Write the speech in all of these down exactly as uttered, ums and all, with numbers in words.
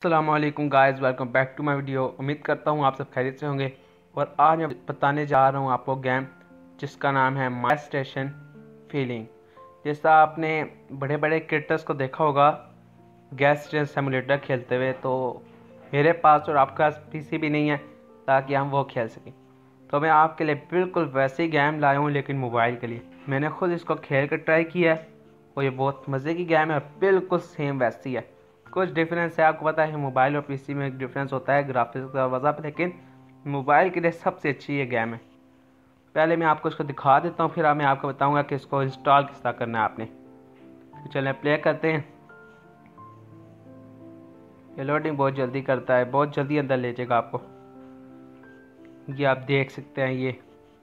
अस्सलामुअलैकुम guys, welcome back to my video. उम्मीद करता हूँ आप सब खैरियत से होंगे। और आज मैं बताने जा रहा हूँ आपको गेम जिसका नाम है माय स्टेशन फीलिंग। जैसा आपने बड़े बड़े क्रिएटर्स को देखा होगा गैस स्टेशन सिमुलेटर खेलते हुए, तो मेरे पास और आपके पास पीसी भी नहीं है ताकि हम वो खेल सकें। तो मैं आपके लिए बिल्कुल वैसे ही गेम लाया हूँ, लेकिन मोबाइल के लिए। मैंने खुद इसको खेल कर ट्राई किया है और ये बहुत मज़े की गेम है और बिल्कुल सेम वैसी है। कुछ डिफरेंस है, आपको पता है मोबाइल और पीसी में एक डिफरेंस होता है ग्राफिक्स का वजह पर, लेकिन मोबाइल के लिए सबसे अच्छी ये गेम है। पहले मैं आपको इसको दिखा देता हूँ, फिर मैं आपको बताऊँगा कि इसको इंस्टॉल किस तरह करना है आपने। तो चलें प्ले करते हैं। ये लोडिंग बहुत जल्दी करता है, बहुत जल्दी अंदर ले जाएगा आपको। ये आप देख सकते हैं, ये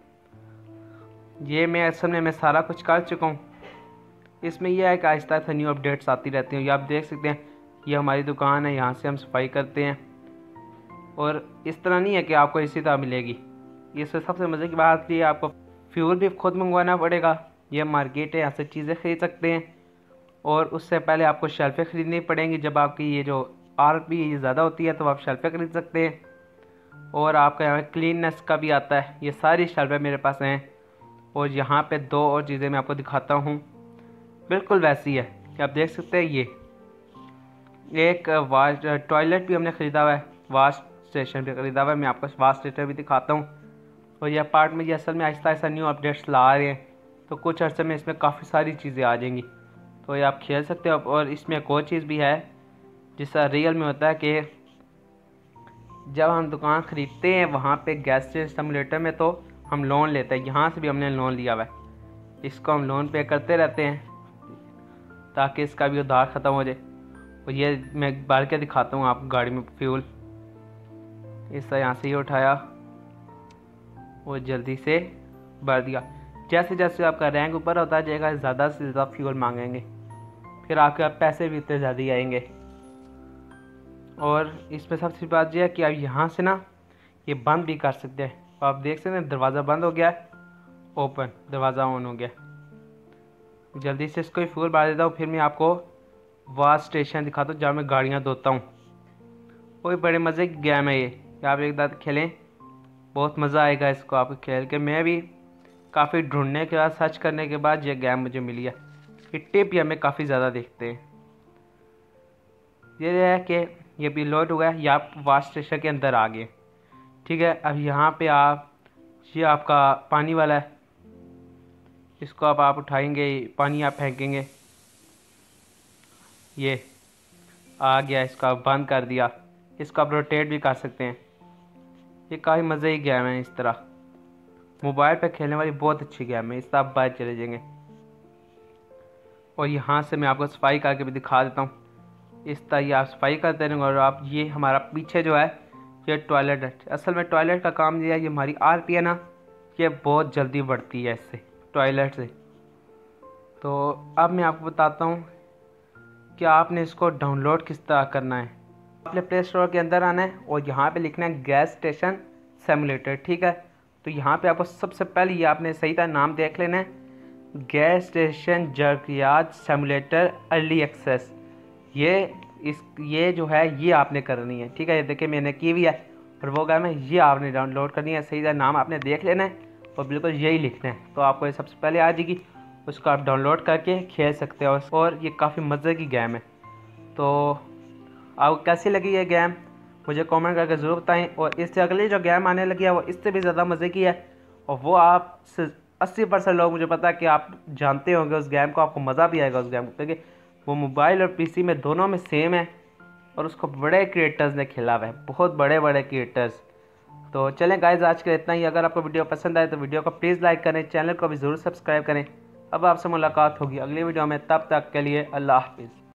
ये मैं असल में मैं सारा कुछ कर चुका हूँ। इसमें यह है कि आहिस्ता आहिस्ता न्यू अपडेट्स आती रहती हैं। ये आप देख सकते हैं, ये हमारी दुकान है, यहाँ से हम सफाई करते हैं। और इस तरह नहीं है कि आपको इसी तरह मिलेगी। इससे सबसे मज़े की बात ये, आपको फ्यूल भी खुद मंगवाना पड़ेगा। ये मार्केट है, यहाँ से चीज़ें खरीद सकते हैं। और उससे पहले आपको शेल्फें ख़रीदनी पड़ेंगी। जब आपकी ये जो आर पी ज़्यादा होती है तो आप शेल्फें खरीद सकते हैं। और आपका यहाँ क्लीननेस का भी आता है। ये सारी शेल्फें मेरे पास हैं। और यहाँ पे दो और चीज़ें मैं आपको दिखाता हूँ, बिल्कुल वैसी है कि आप देख सकते हैं। ये एक वाश टॉयलेट भी हमने ख़रीदा हुआ है, वाश स्टेशन भी ख़रीदा हुआ है। मैं आपको वाश स्टेशन भी दिखाता हूँ। और ये पार्ट में ये असल में आहिस्ता आहिस्ता न्यू अपडेट्स ला रहे हैं, तो कुछ अर्से में इसमें काफ़ी सारी चीज़ें आ जाएंगी, तो ये आप खेल सकते हो। और इसमें एक और चीज़ भी है जिसका रियल में होता है कि जब हम दुकान ख़रीदते हैं वहाँ पे गैस स्टेशन सिमुलेटर में, तो हम लोन लेते हैं। यहाँ से भी हमने लोन लिया हुआ है, इसको हम लोन पे करते रहते हैं ताकि इसका भी उधार ख़त्म हो जाए। और ये मैं बार के दिखाता हूँ आपको गाड़ी में फ्यूल। इस तरह यहाँ से ही उठाया और जल्दी से भर दिया। जैसे जैसे आपका रैंक ऊपर होता जाएगा, ज़्यादा से ज़्यादा फ्यूल मांगेंगे, फिर आपके पैसे भी उतने ज़्यादा ही आएंगे। और इसमें सबसे बात यह है कि आप यहाँ से ना ये बंद भी कर सकते हैं। तो आप देख सकते हैं दरवाज़ा बंद हो गया, ओपन, दरवाज़ा ऑन हो गया। जल्दी से इसको फ्यूल भर देता हूँ, फिर मैं आपको वाश स्टेशन दिखाता हूँ जहाँ मैं गाड़ियाँ धोता हूँ। वो बड़े मज़े की गेम है ये, आप एक बार खेलें, बहुत मज़ा आएगा इसको आप खेल के। मैं भी काफ़ी ढूंढने के बाद, सर्च करने के बाद ये गेम मुझे मिली है। ये टिप भी हमें काफ़ी ज़्यादा देखते हैं। ये है कि ये भी लोड हुआ है, या आप वाश स्टेशन के अंदर आ गए। ठीक है, अब यहाँ पे आप, ये आपका पानी वाला है, इसको अब आप उठाएंगे, पानी आप फेंकेंगे, ये आ गया, इसको आप बंद कर दिया। इसको आप रोटेट भी कर सकते हैं। ये काफ़ी मज़े की गेम है। इस तरह मोबाइल पे खेलने वाली बहुत अच्छी गेम है। इस तरह आप बाहर चले जाएंगे। और यहाँ से मैं आपको सफाई करके भी दिखा देता हूँ। इस तरह ये आप सफाई करते रहेंगे। और आप, ये हमारा पीछे जो है ये टॉयलेट है। असल में टॉयलेट का काम ये है, ये हमारी आर पी है ना, ये बहुत जल्दी बढ़ती है इससे, टॉयलेट से। तो अब मैं आपको बताता हूँ कि आपने इसको डाउनलोड किस तरह करना है। आपने प्ले स्टोर के अंदर आना है और यहाँ पे लिखना है गैस स्टेशन सिमुलेटर। ठीक है, तो यहाँ पे आपको सबसे पहले ये आपने सही तरह नाम देख लेना है, gas station junkyard simulator early access. ये इस ये जो है ये आपने करनी है। ठीक है, ये देखिए मैंने की हुई है। और वो गेम है, ये आपने डाउनलोड करनी है। सही तरह नाम आपने देख लेना है और बिल्कुल यही लिखना है, तो आपको ये सबसे पहले आ जाएगी। उसको आप डाउनलोड करके खेल सकते हो। और ये काफ़ी मज़े की गेम है। तो आपको कैसी लगी ये गेम मुझे कमेंट करके ज़रूर बताएं। और इससे अगली जो गेम आने लगी है वो इससे भी ज़्यादा मज़े की है। और वो आप अस्सी परसेंट लोग, मुझे पता है कि आप जानते होंगे उस गेम को, आपको मज़ा भी आएगा उस गेम को, क्योंकि वो मोबाइल और पीसी में दोनों में सेम है। और उसको बड़े क्रिएटर्स ने खेला हुआ है, बहुत बड़े बड़े क्रिएटर्स। तो चलें गाइस, आज के इतना ही। अगर आपको वीडियो पसंद आए तो वीडियो को प्लीज़ लाइक करें, चैनल को भी ज़रूर सब्सक्राइब करें। अब आपसे मुलाकात होगी अगली वीडियो में, तब तक के लिए अल्लाह हाफिज़।